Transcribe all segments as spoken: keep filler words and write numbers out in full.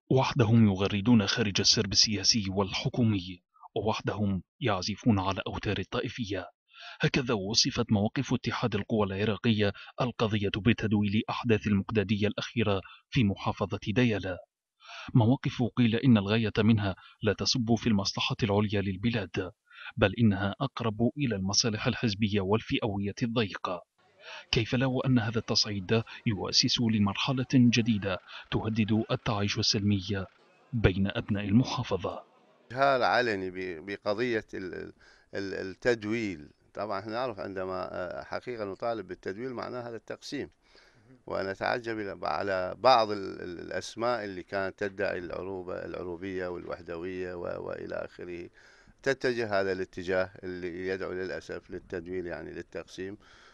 وحدهم يغردون خارج السرب السياسي والحكومي، ووحدهم يعزفون على أوتار الطائفية. هكذا وصفت مواقف اتحاد القوى العراقية القضية بتدويل أحداث المقدادية الأخيرة في محافظة ديالا. مواقف قيل إن الغاية منها لا تصب في المصلحة العليا للبلاد، بل إنها أقرب إلى المصالح الحزبية والفئوية الضيقة. كيف لو أن هذا التصعيد يؤسس لمرحلة جديدة تهدد التعايش السلمي بين أبناء المحافظة؟ إجهال علني ب- بقضية ال- ال- التدويل. طبعا احنا نعرف عندما آه، حقيقة نطالب بالتدويل معناه هذا التقسيم. وأنا أتعجب إلى- على بعض ال- ال- الأسماء اللي كانت تدعي العروبة العروبية والوحدوية و- وإلى آخره، تتجه هذا الاتجاه اللي يدعو للأسف للتدويل، يعني للتقسيم.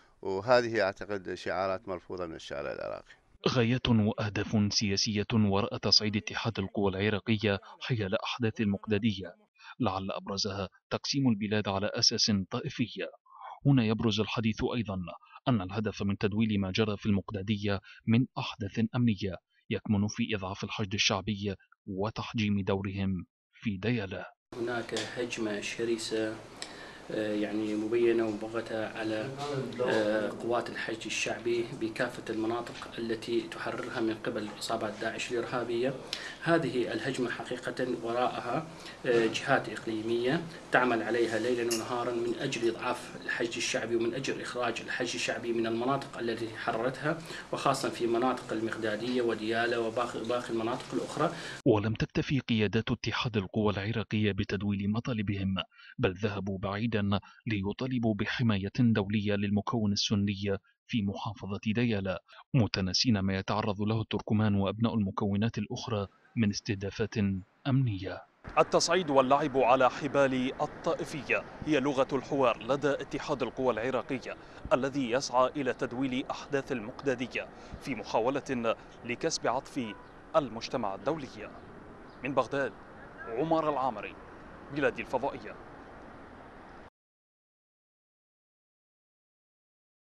وهذه أعتقد شعارات مرفوضة من الشارع العراقي. غايات وأهداف سياسية وراء تصعيد اتحاد القوى العراقية حيال أحداث المقدادية، لعل أبرزها تقسيم البلاد على أساس طائفي. هنا يبرز الحديث أيضا أن الهدف من تدويل ما جرى في المقدادية من أحداث أمنية يكمن في إضعاف الحشد الشعبي وتحجيم دورهم في دياله. هناك هجمة شرسة آه، يعني مبينة ومبغتة على آه، قوات الحشد الشعبي بكافة المناطق التي تحررها من قبل عصابات داعش الإرهابية. هذه الهجمة حقيقة وراءها آه، جهات إقليمية تعمل عليها ليلا ونهارا من أجل إضعاف الحشد الشعبي ومن أجل إخراج الحشد الشعبي من المناطق التي حررتها، وخاصة في مناطق المقدادية وديالى وباقي المناطق الأخرى. ولم تكتفي قيادات اتحاد القوى العراقية بتدويل مطالبهم، بل ذهبوا بعيدا ليطالبوا بحماية دولية للمكون السني في محافظة ديالا، متناسين ما يتعرض له التركمان وأبناء المكونات الأخرى من استهدافات أمنية. التصعيد واللعب على حبال الطائفية هي لغة الحوار لدى اتحاد القوى العراقية، الذي يسعى إلى تدويل أحداث المقدادية في محاولة لكسب عطف المجتمع الدولي. من بغداد، عمر العامري، بلادي الفضائية.